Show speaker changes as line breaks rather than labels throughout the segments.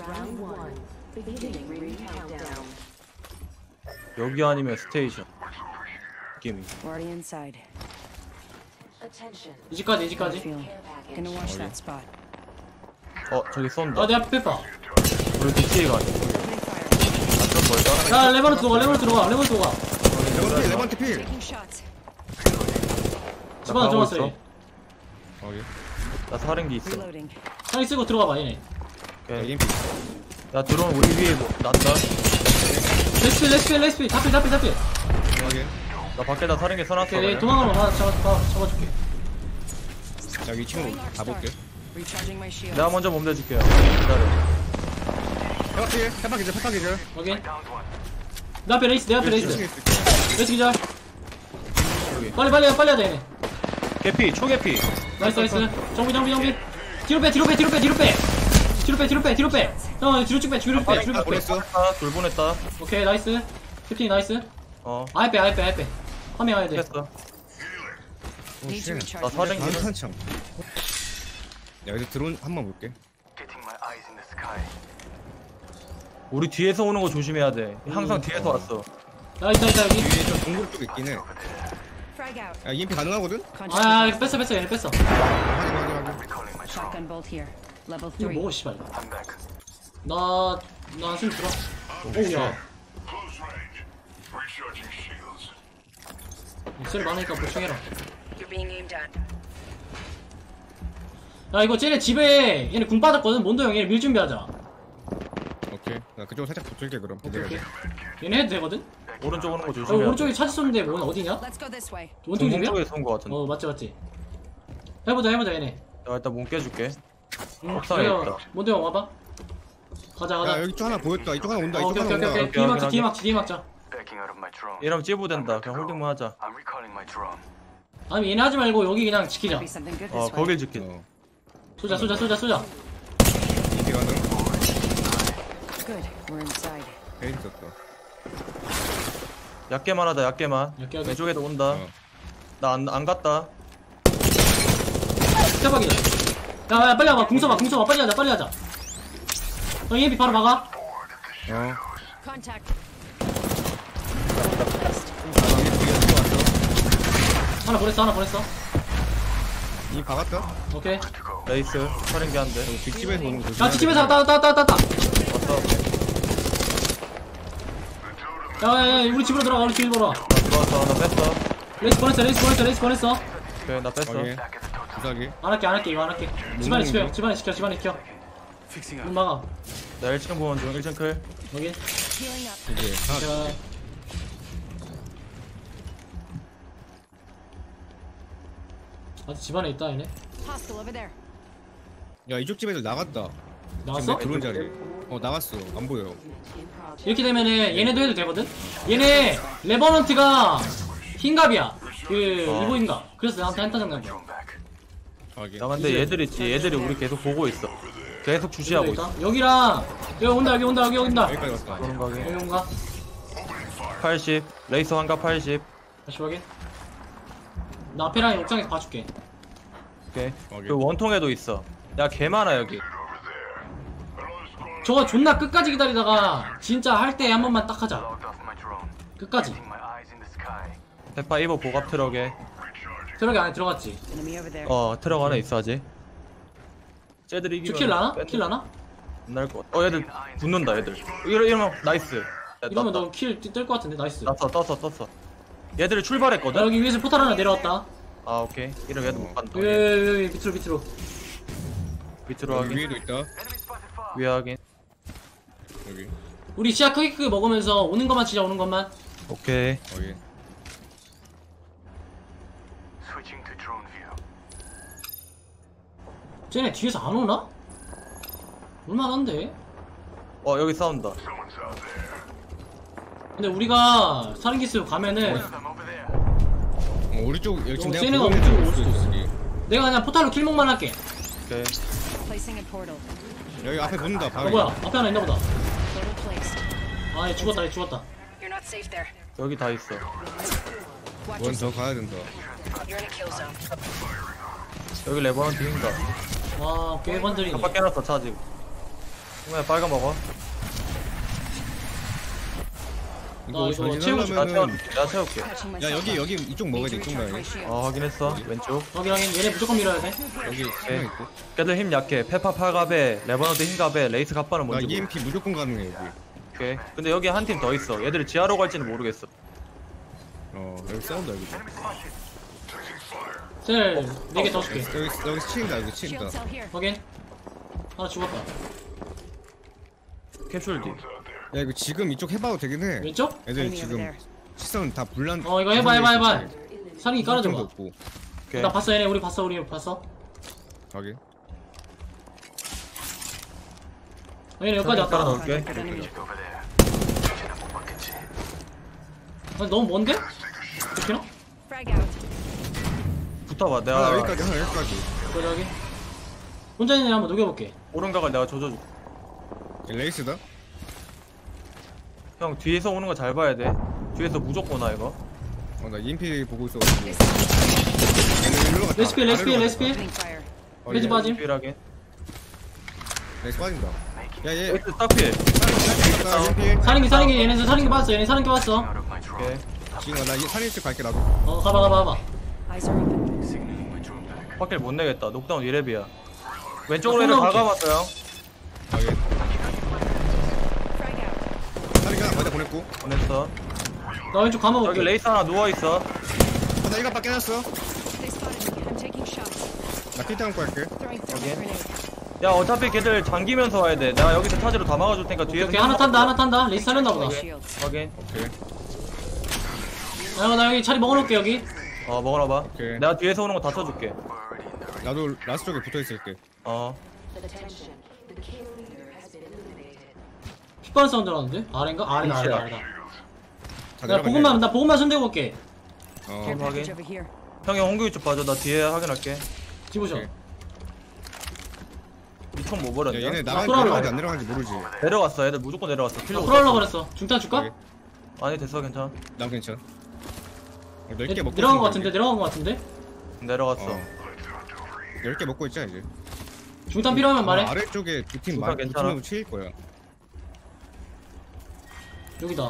여기 아니면 스테이션 느낌이.
이지까지 이지까지.
저기 쏜다.
아 내 앞에 페파.
우리 뒤치에 가네. 좀 멀다.
야 레버넌트 들어가 레버넌트 들어가 레버넌트 들어가.
레반트 필.
집안에 들어갔어 얘.
나 사령기 있어.
상이 쓰고 들어가봐 얘네.
오케이. 야 드론 우리 위에 뭐 난다.
레스피 잡필
나 밖에다 사령기 써놨어.
오케이 도망가면 잡아줄게.
여기 2층으로 가볼게.
내가 먼저 몸대줄게요. 기다려.
해파 기절.
오케이 내 앞에 레이스 레이스 기절. 빨리 해야 돼 얘네.
개피 초개피.
나이스 정비 뒤로 빼 형 뒤로 쭉 빼
보냈어.
둘 보냈다.
오케이 나이스 캡틴 나이스. 아예 빼 화면 와야 돼.
됐어. 나 사령기.
한참. 여기서 드론 한번 볼게.
우리 뒤에서 오는 거 조심해야 돼. 항상 뒤에서 왔어.
있다 여기.
위에 좀 동굴 쪽 있긴 해. 야 EMP 가능하거든?
아 뺐어 얘네 뺐어.
확인.
이거 먹어 씨발. 나숨 들어. 오야. 목소리 많으니까 보충해라. 야 이거 쟤네 집에 얘네 궁 빠졌거든. 몬도 형 얘네 밀 준비하자.
오케이. 나 그쪽 살짝 붙을게 그럼.
오케이. 얘네 해도 되거든?
오른쪽 오는 거 조심해야 돼.
오른쪽에 차지 썼는데 뭐 어디냐? 원통 집이야?
쪽에 쏜거 같은데.
맞지. 해보자 얘네.
나 일단 몸 깨줄게.
응,
옥상에 있다.
몬도 형 와봐. 가자.
야 여기 쪽 하나 보였다. 이쪽 하나 온다. 이쪽
오케이.
하나 온다.
뒤에 막자.
이러면 찌부된다. 그냥 홀딩만 하자.
아니 얘네 하지 말고 여기 그냥 지키자.
거길 지키자.
쏘자.
EMP 가능? 베인 썼다.
얕게만 하자. 얕게만.
얕게.
왼쪽에도 온다. 나 안 갔다.
대박이다. 야 빨리 와봐. 궁 써봐. 빨리 하자. EMP 바로 막아. 하나 보냈어.
이 박았다?
오케이.
레이스. 사령기 한 대.
뒷집에서 오는 거.
야 집에서 왔다.
왔다.
야 우리 집으로 들어가. 우리 집으로 와.
좋았어. 나 뺐어.
레이스 보냈어.
오케이 나 뺐어.
부사기.
안 할게 이거 안 할게. 집안에 지켜. 문 막아.
나 1층 보는 중. 1층 클.
여기.
이제 하나.
제가 아직 집안에 있다 얘네.
야 이쪽 집에서 나갔다.
나왔어?
들어온 자리. 나갔어. 안 보여.
이렇게 되면은 얘네도 해도 되거든? 얘네 레버넌트가 흰갑이야. 이보인갑. 그래서 나한테 한타 장난이야.
야 근데 얘들 있지. 얘들이 우리 계속 보고 있어. 계속 주시하고 있어.
여기랑 여기 온다.
여기까지 왔다.
그런 가게.
여기 온가?
80. 레이스 환갑 80.
다시 확인. 나 앞에랑 옥상에서 봐줄게.
오케이. 그 원통에도 있어. 야 개 많아 여기.
저거 존나 끝까지 기다리다가 진짜 할 때 한 번만 딱 하자. 끝까지.
페파 이버 보갑 트럭에.
트럭에 안에 들어갔지.
트럭 안에 있어 아직. 쟤들이 이기면
킬 나나?
안날 것 같아. 얘들 붙는다 얘들. 이러면 나이스.
이러면 너 킬 뜰 것 같은데. 나이스.
떴어. 얘들이 출발했거든?
여기 위에서 포탈 하나 내려왔다.
아 오케이. 이러면 얘들 못 간다.
여기 밑으로
확인.
위에도 있다.
위에 확인.
여기.
우리 시야 크게 먹으면서 오는 것만 치자. 오는 것만.
오케이.
여기.
쟤네
뒤에서 안 오나? 올만한데?
여기 싸운다.
근데 우리가 사링기스 가면은
우리 쪽 여기 지금 내가
쟤네가
보고
우리
있는
쪽으로 올 수도
곳이
있어. 내가 그냥 포탈로 킬목만 할게.
오케이.
여기 앞에 붙는다. 바로.
뭐야? 앞에 하나 있나 보다. 아, 얘 죽었다.
여기 다 있어.
원 더 가야 된다.
여기 레버넌트 힘다.
와, 꽤 번들이네.
깜빡 깨놨어 차 지금. 그냥 빨간 먹어.
나 이거
전진하려면은-
채우고
나 채워줄게. 내가 채울게.
야 여기 이쪽 먹어야 돼. 이쪽 먹어야 돼.
확인했어. 왼쪽.
확인 얘네 무조건 밀어야 돼.
여기 한명 있고.
걔들 힘 약해. 페파 팔갑에 레버너드 힘갑에 레이스 갑바는
나
뭔지 모르.
EMP 무조건 가능해 여기.
오케이. 근데 여기 한 팀 더 있어. 얘들이 지하로 갈지는 모르겠어.
여기 싸운다 여기.
셀 4개 더 줄게.
여기 치인다 여기 치인다.
확인. 하나 죽었다.
캡슐 D.
야 이거 지금 이쪽 해봐도 되긴 해.
왼쪽?
애들 지금 시선 다 불난.
어 이거 해봐. 사링이 깔아줘봐.
없고.
오케이.
나 봤어 얘네 우리 봤어.
여기.
얘네 여기까지 왔다.
깔아놓을게.
아, 너무 먼데? 좋기나?
붙어봐.
하나
내가
여기까지 하나 여기까지.
여기. 혼자 있는 애 한번 녹여볼게.
오른각을 내가 조져줄게.
레이스다.
형 뒤에서 오는 거 잘 봐야 돼. 뒤에서 무조건 와 이거.
나 EMP 보고 있어가지고. 얘네 일로 갔다.
레시피. 페이지 빠짐.
필하게.
레이스 빠진다. 야얘.
레이스 딱 필.
사링기 얘네 사링기 봤어. 얘네 사링기 봤어.
오케이.
지금 나 산일집 갈게 나도.
가봐.
확킬 못 내겠다. 녹다운 2렙이야. 왼쪽으로
나
얘를
올라올게.
박아봤어요.
여기. 산일 하나 맞아 보냈고.
보냈어.
나 왼쪽 감아볼게.
여기 레이스 하나 누워있어.
나 이거 밖에 놨어. 나 킬당 거 할게.
야 어차피 걔들 잠기면서 와야 돼. 내가 여기서 타지로 다 막아줄 테니까 뒤에서
오케이 하나 탄다. 레이스 살렸나 보다.
확인.
오케이.
나 여기 자리 먹어놓을게 여기.
먹어놔봐.
오케이.
내가 뒤에서 오는 거 다 쳐줄게.
나도 라스 쪽에 붙어 있을게.
핏반 사운드 나는데? 아래인가? 아래다.
다
나
내려갔네.
보고만 손대고 볼게.
확인. 형이 홍규 쪽 봐줘. 나 뒤에 확인할게.
집으셔.
오케이.
이총 뭐
야,
버렸냐?
얘네
아,
나가는지 안 내려가는지 모르지.
내려갔어. 애들 무조건 내려갔어.
나
필요
풀어올라
없어.
그랬어. 중탄 줄까?
오케이.
아니 됐어 괜찮아.
난 괜찮아. 넓게 먹고
내려간 거
있으면
같은데?
내려갔어.
10개 먹고 있자 이제.
중탄 필요하면 말해.
아래쪽에 두팀
중간 괜찮아.
두팀하고 치일 거야.
여기다.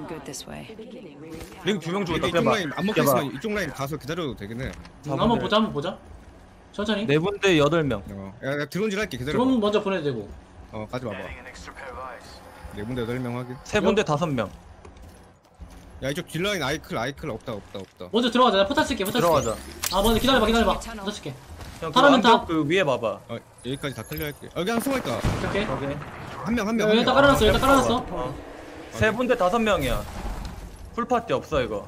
링 2명 죽었다.
이쪽 라인 안 먹고
빼봐.
있으면 이쪽 라인 가서 기다려도 되긴 해.
한번 보자. 천천히.
네 분대 8명.
야 드론질 할게 기다려.
드론 먼저 보내도 되고.
가지 마봐. 네 군데 8명 확인.
세 분대 5명.
야 이쪽 뒷라인 아이클 없다.
먼저 들어가자. 나 포탈 쓸게.
들어가자.
먼저 기다려봐. 포탈 쓸게.
형, 그
타라면 타.
안쪽 그 위에 봐봐.
여기까지 다 클리어 할게. 여기 한 숨어 있다.
오케이.
오케이.
한 명.
여기다 깔아놨어.
세 분대 5명이야. 풀파티 없어 이거.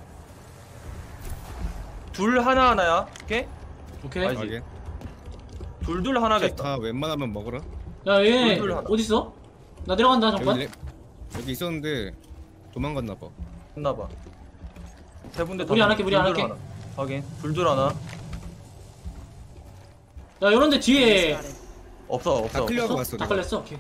둘 하나야. 오케이?
오케이.
알지?
확인.
둘 하나겠다.
다 웬만하면 먹어라.
야, 얘
둘 하나.
어딨어? 나 내려간다 잠깐.
여기 있었는데 도망갔나 봐.
했나봐. 세 분대
우리 안 할게, 우리 안
둘
할게.
하나. 확인. 둘 하나.
야, 이런데 뒤에
없어.
다 클리어하고 왔어.
다
내가.
걸렸어. 오케이.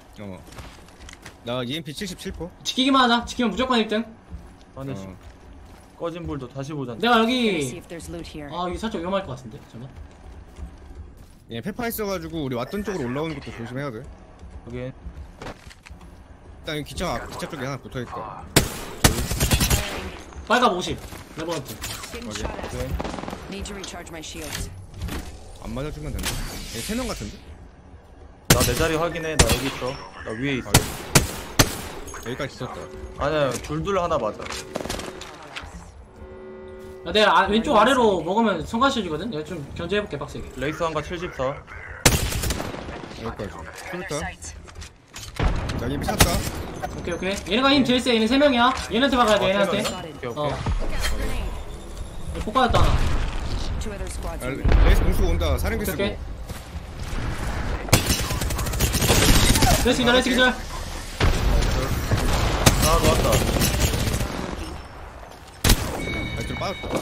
나 EMP 77%.
지키기만 하자. 지키면 무조건 1등.
아니 꺼진 불도 다시 보자.
내가 여기 여기 살짝 위험할 것 같은데. 잠깐.
얘 페파 있어가지고 우리 왔던 쪽으로 올라오는 것도 조심해야 돼.
확인.
일단 여기 기차 쪽에 하나 붙어 있다.
빨갑 50. 레버넌트.
안 맞아주면 된다. 얘 3명 같은데?
나 내 자리 확인해. 나 여기 있어. 나 위에 있어.
여기까지 있었다.
아니야. 둘 하나 맞아.
야, 내가 왼쪽 아래로 먹으면 성가시주거든. 내가 좀 견제해볼게 빡세게.
레이스 한가 74.
여기까지. 풀다. 나 EMP 샀다.
오케이. 얘네가 힘 제일 세. 얘네 3명이야. 얘네한테 막아야 돼. 얘네한테.
오케이.
폭 받았다 하나.
레이스 공수 온다. 사령기 쓰고.
오케이. 레스 기절.
하나 더 왔다.
좀 빠졌다.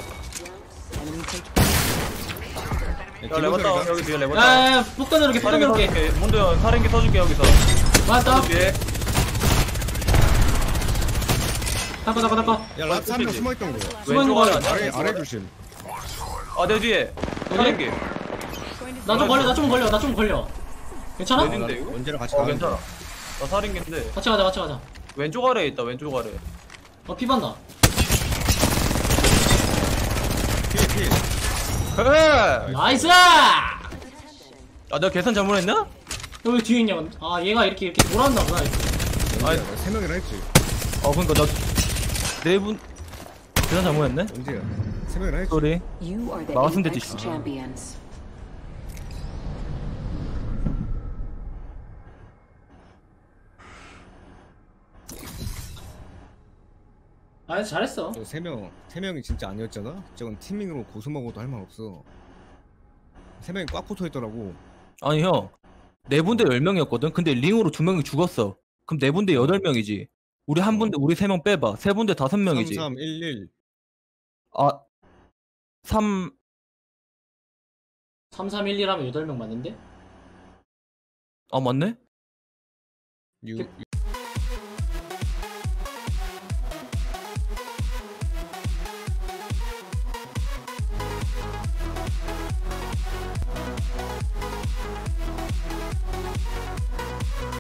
야 레버다 여기 뒤에 레버다.
야, 폭 던져놓을게.
문도 형 사령기 써줄게 여기서.
맞다.
뒤에.
닦아.
야 라스 한명 숨어있던 거.
왼쪽 아래 아니야?
아래 조심.
내 뒤에. 사령기.
나 좀 걸려. 괜찮아?
왼인데 이거?
원재랑 같이
괜찮아. 나 살인기인데
같이 가자 같이 가자.
왼쪽 아래에 있다 왼쪽 아래.
피반다.
필.
그래.
나이스!
아 내가 계산 잘못했나?
너 왜 뒤에 있냐? 아 얘가 이렇게 돌아온다 보다.
아니.
언제야? 3명이나 했지.
그러니까 나 네 분 계산 잘못했네.
언제야? 3명이나 했지.
쏘리.
You are the
나왔으면 되지.
Apex champions.
아 잘했어.
저 3명이 진짜 아니었잖아? 저건 팀밍으로 고수 먹어도 할 말 없어. 3명이 꽉 붙어 있더라고.
아니 형, 네 분대 10명이었거든. 근데 링으로 2명이 죽었어. 그럼 네 분대 8명이지. 우리 한 분대 우리 3명 빼봐. 세 분대 5명이지.
3311.
아, 3
3311 하면 8명 맞는데?
아 맞네?
6